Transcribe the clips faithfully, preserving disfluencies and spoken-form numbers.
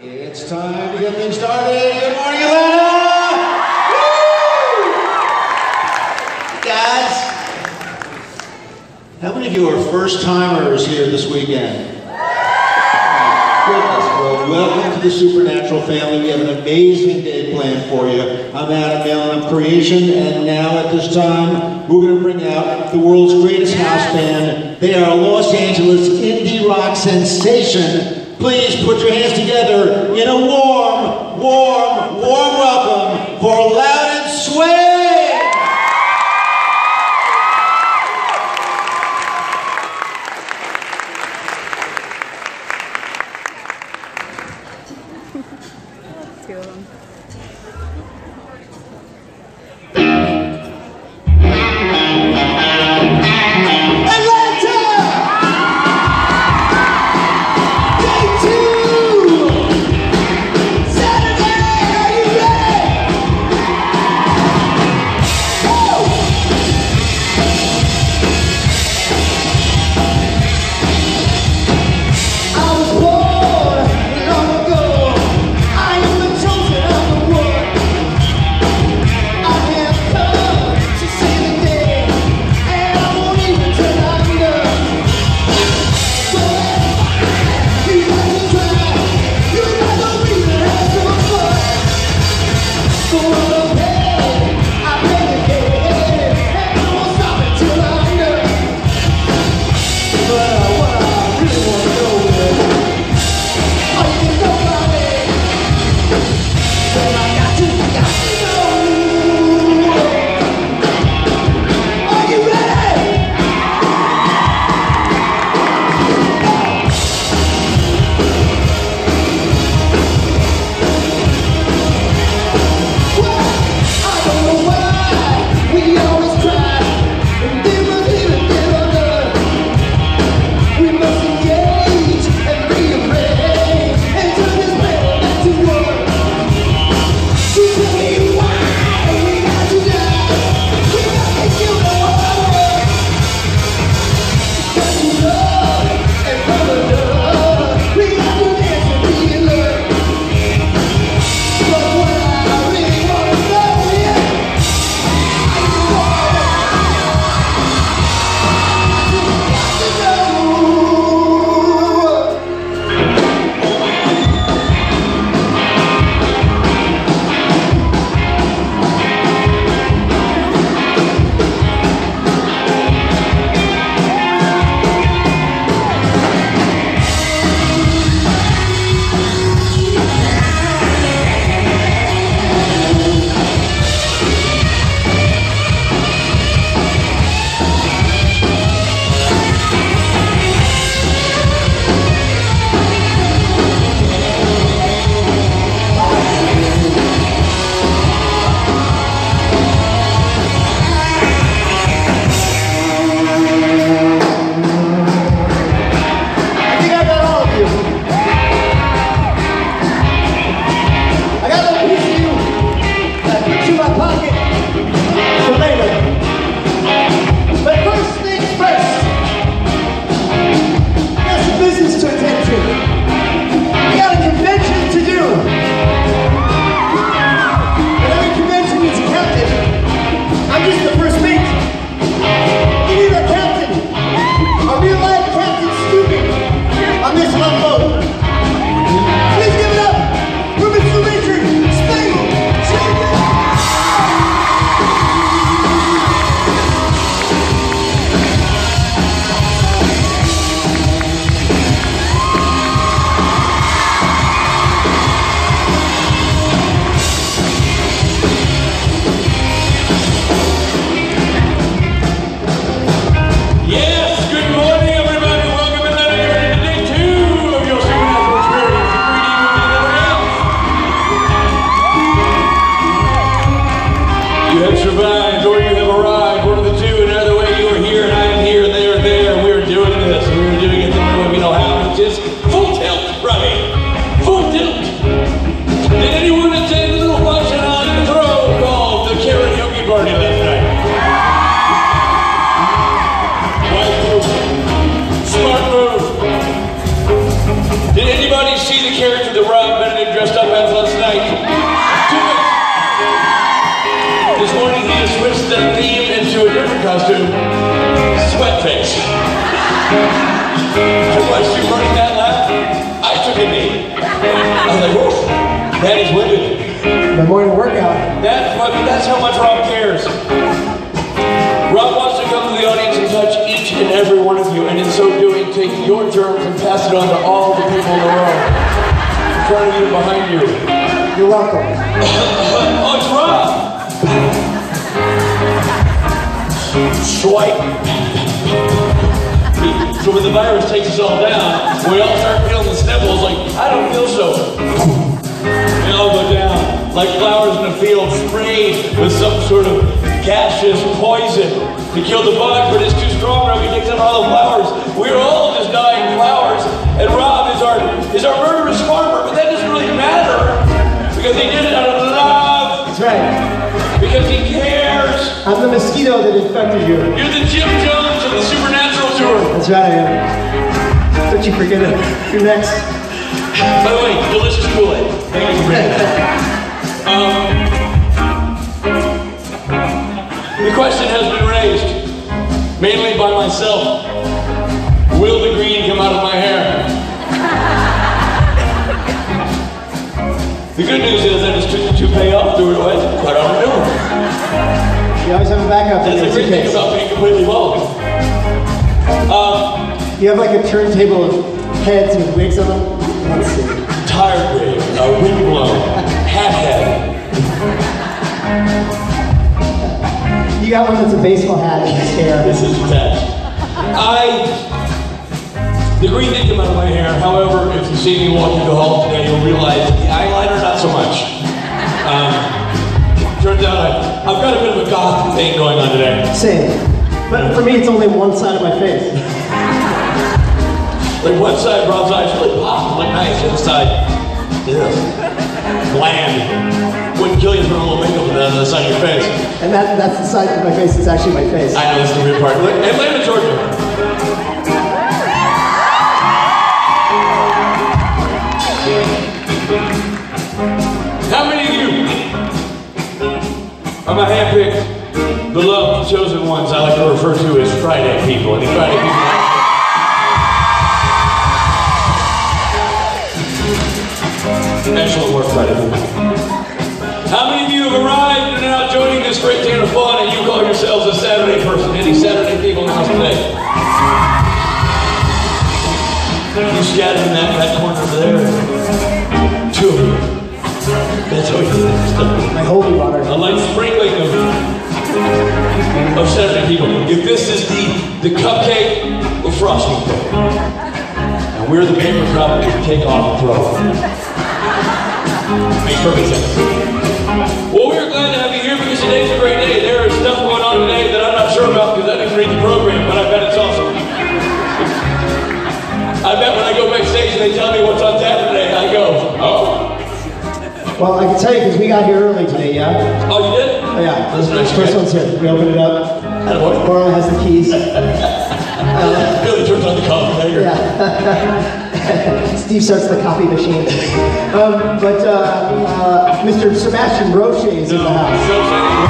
It's time to get things started. Good morning, Atlanta! Woo! Guys, how many of you are first-timers here this weekend? Goodness, well, welcome to the Supernatural family. We have an amazing day planned for you. I'm Adam Malin of Creation, and now at this time, we're going to bring out the world's greatest house band. They are a Los Angeles indie rock sensation. Please put your hands together in a warm, warm, warm welcome for Loud and Sway! Two of them. Did anybody see the character that Rob Benedict costume, sweat face. I watched you running that lap, I took a knee. I was like, whoa, Daddy's winded. My morning workout. That's, what, that's how much Rob cares. Rob wants to come to the audience and touch each and every one of you, and in so doing, take your germs and pass it on to all the people in the world. In front of you and behind you. You're welcome. Oh, it's Rob! Swipe. So when the virus takes us all down, we all start feeling the sniffles like, I don't feel so. They all go down, like flowers in a field sprayed with some sort of gaseous poison to kill the bug, but it's too strong, Rob. He takes out all the flowers. We're all just dying flowers, and Rob is our, is our murderous farmer, but that doesn't really matter, because he did it out of love. That's right. Because he cares. I'm the mosquito that infected you. You're the Jim Jones of the Supernatural Tour. That's right, I am. Don't you forget it. You're next. By the way, delicious Kool-Aid. Thank you for bringing that. Um, the question has been raised, mainly by myself. Will the green come out of my hair? The good news is I just took the toupee off, threw it away, quite on a new one. You always have a backup. That's the great thing about being completely bald. Um, you have like a turntable of heads with wigs on them? Let's see. Tired wig, uh, wind blown, hat head. You got one that's a baseball hat and his hair. This is attached. I, the green did come out of my hair. However, if you see me walking the hall today, you'll realize the eyeliner, not so much. Um, turns out I, I've got a bit of a goth thing going on today. Same. But for me, it's only one side of my face. Like one side, Rob's eyes really pop, like nice. The other side, ew, bland. Wouldn't kill you for a little makeup on the other side of your face. And that, that's the side of my face that's actually my face. I know, that's the weird part. Atlanta, Georgia. How many of you are my handpicked, beloved, chosen ones I like to refer to as Friday people? Any Friday people? Excellent work, Friday people. How many of you have arrived and are now joining this great day of fun and you call yourselves a Saturday person? Any Saturday people in the house today? You scattered in that, that corner over there. Two of you. That's how we do it. My holy water. A light sprinkling of, of Saturday people. If this is the, the cupcake or frosting cake, and we're the paper cup that we take off and throw. Makes perfect sense. Well, we're glad to have you here because today's a great day. There is stuff going on today that I'm not sure about because I didn't read the program, but I bet it's awesome. I bet when I go backstage and they tell me what's on tap today, I go, oh. Well, I can tell you because we got here early today, yeah? Oh, you did? Oh, yeah. This nice. First one's here. We open it up. Coral has the keys. uh, Billy turns on the coffee maker. Yeah. Steve starts the coffee machine. Um, but uh, uh, Mister Sebastian Roche is no, in the house. So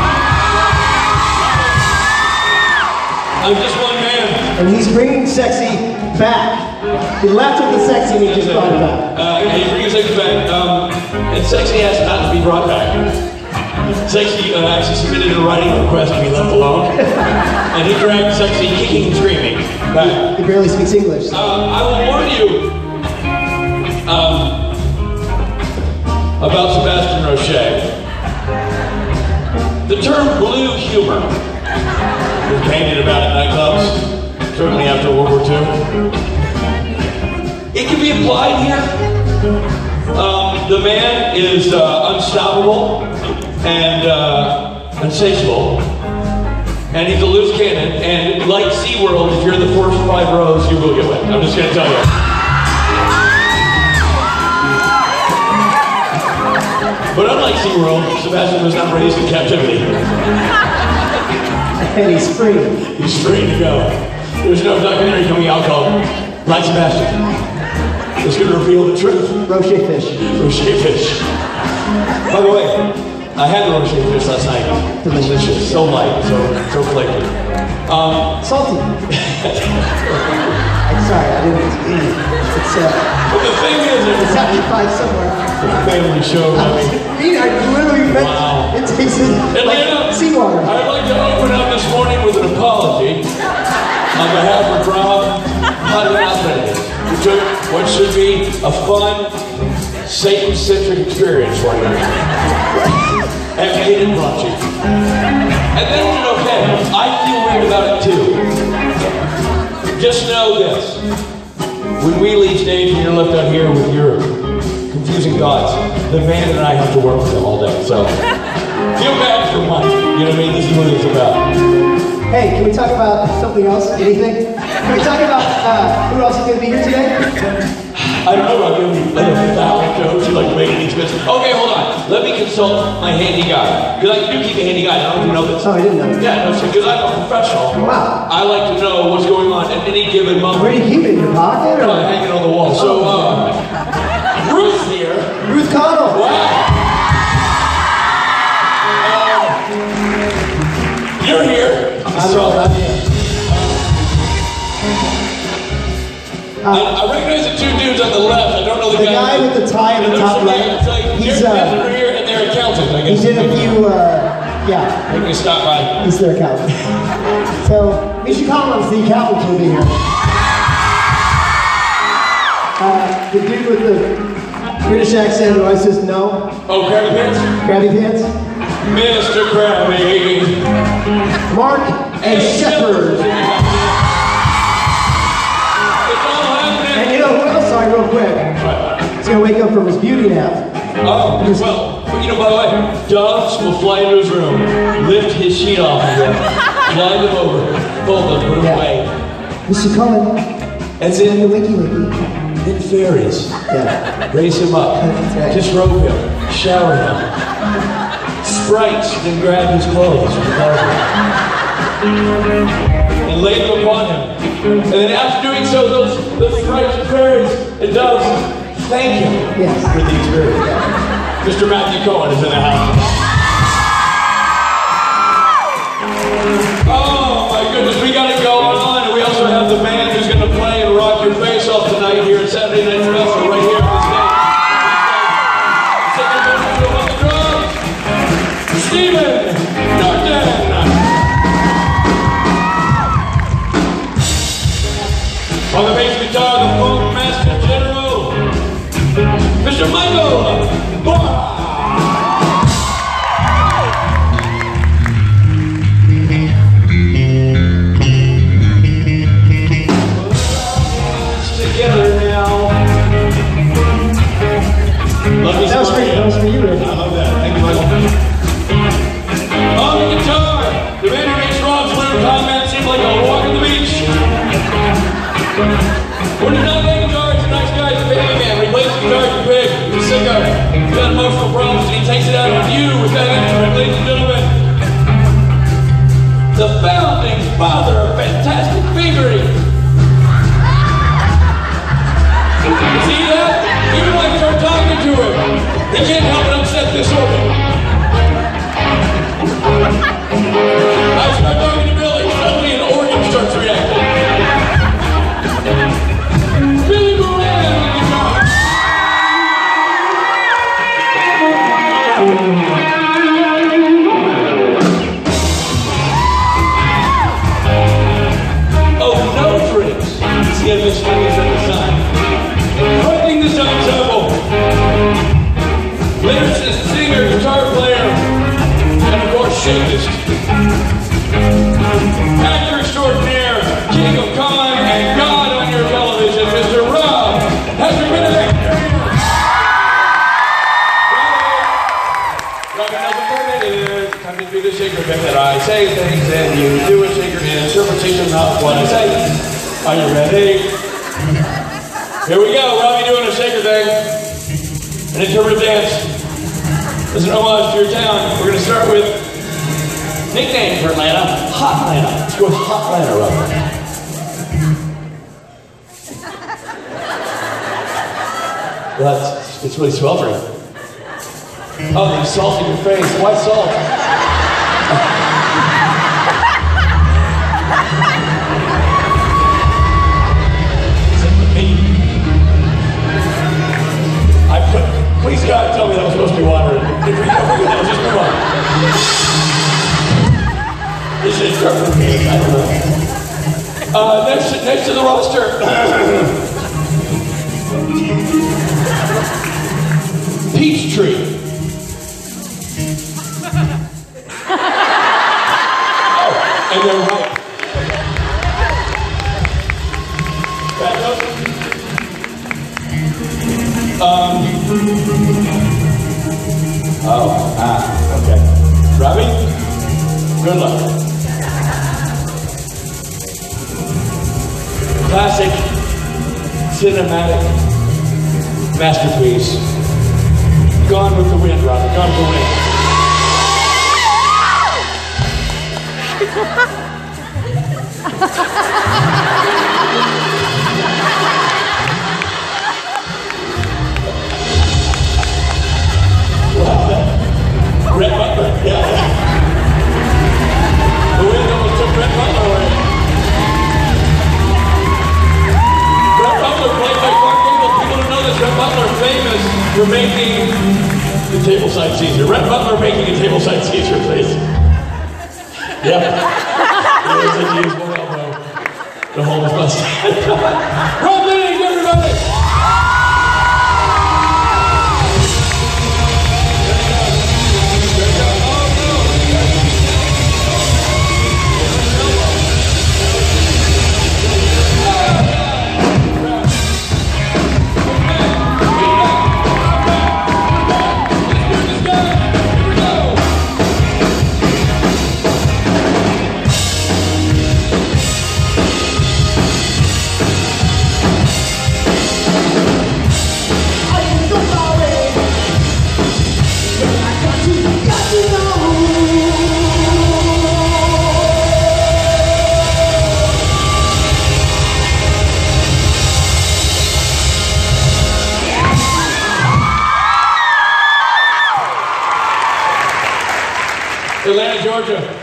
I'm just one man. And he's bringing sexy back. He left with the sexy and he just brought it back. Uh, he's bringing sexy back. Um, and sexy has not to be brought back. Sexy uh, actually submitted a writing request to be left alone. And he dragged Sexy kicking and screaming back. He barely speaks English. So. Uh, I will warn you um, about Sebastian Roche. The term blue humor was painted about at nightclubs, certainly after World War Two. It can be applied here. Um, the man is uh, unstoppable and uh, insatiable, and he's a loose cannon, and like SeaWorld, if you're in the first five rows, you will get wet. I'm just going to tell you. But unlike SeaWorld, Sebastian was not raised in captivity. And he's free. He's free to go. There's no documentary coming out called Like Sebastian. It's going to reveal the truth. Roche fish. Roche fish. By the way, I had the Roche fish last night. Delicious. So light, so so flaky. Um, Salty. I'm sorry, I didn't. It's uh. But the thing is, it's occupied somewhere. Family show, I mean. I literally meant wow. it tasted like seawater. I'd like to open up this morning with an apology on behalf of Rob Hutton, who took what should be a fun, Satan-centric experience for you and made it raunchy. And then it's okay. I feel weird about it too. Just know this. When we leave stage and you're left out here with your confusing thoughts, the band and I have to work with them all day. So feel bad for Mike. You know what I mean? This is what it's about. Hey, can we talk about something else? Anything? Can we talk about uh, who else is going to be here today? I don't know, I'm going to be like a thousand jokes and like making these business. Okay, hold on. Let me consult my handy guy. Because I do keep a handy guy. I don't know if you know this. Oh, I didn't know. Yeah, no, because I'm a professional. Wow. I like to know what's going on at any given moment. Where do you keep it? In your pocket? Or? Uh, hanging on the wall. So, uh, Ruth here. Ruth Connell. Wow. Um, you're here. I'm so, all here. Uh, I, I recognize the two dudes on the left. I don't know the, the guy, guy with the tie in the top right. Like, he's uh, uh, here and they're accountant, I guess. He did a few, uh, yeah. Let me stop by. He's their accountant. So, Misha Collins, the accountant, will be here. Uh, the dude with the British accent who always says no. Oh, Krabby Pants? Krabby Pants. Mister Krabby. Mark and Shepard. And you know who else saw real quick? He's gonna wake up from his beauty nap. Oh, well, you know, by the way, Doves will fly into his room, lift his sheet off of him, fly them over, fold them, put them Yeah. away. Mister Cullen. And The then, winky winky. then fairies Yeah. raise him up, That's right. disrobe him, shower him. Sprites then grab his clothes from the carpet and lay them upon him. And then after doing so, those, those sprites and fairies and doves thank him Yes. for the experience. Yeah. Mister Matthew Cohen is in the house. Oh my goodness, we got it going on, and we also have the band who's going to play and rock your face off tonight here at Saturday Night Festival right here on the stage. Stephen Norton. On the bass guitar, the funk master general, Mister Michael Barr. Together now. Love you, That was for you. That was for you, Rick. I love that. Thank you, Michael. On the guitar, the man who makes Rob's lunar comment seem like a walk on the beach. When you're not making guitars, a nice guy's a baby man. When he plays the guitar, he's big, he's a sicko. He's got emotional problems, and he takes it out on you with that instrument, ladies and gentlemen. The founding father of fantastic fingering. See that? Even when I start talking to him, he can't help but upset this organ. I start talking to Billy, suddenly an organ starts reacting. Billy Moran on the guitar. Oh, no tricks. See, I missed my at the sign. Writing this ensemble. Lyricist, singer, guitar player, and of course, shakist. Actor extraordinaire, king of con, and God on your television, Mister Rob. Has there been an actor here? Rob, another permit is time to do the shaker thing that I say things and you do a shaker in interpretation of what I say. Are you ready? Here we go, Robbie doing a shaker thing. An interpretive dance. As an homage to your town, we're going to start with nickname for Atlanta, Hot Atlanta. Let's go with Hot Atlanta, Robbie. Well, that's, it's really sweltering. Oh, there's salt in your face. Why salt? God, tell me that was supposed to be water. Just move on. This is perfect. I don't know. Uh, next, next to the roster. Peach tree. Oh, and they're right. Back up. Um. Oh, ah, okay. Robbie, good luck. Classic, cinematic masterpiece. Gone with the wind, Robbie. Gone with the wind. Red Butler, yeah. The wind almost took Red Butler away. Red Butler played by Clark Gable. People don't know this. Red Butler famous for making the tableside Caesar. Red Butler making a tableside Caesar, please. Yep. He looks like he used one elbow to hold his mustache. Rob Linning, everybody! Atlanta, Georgia.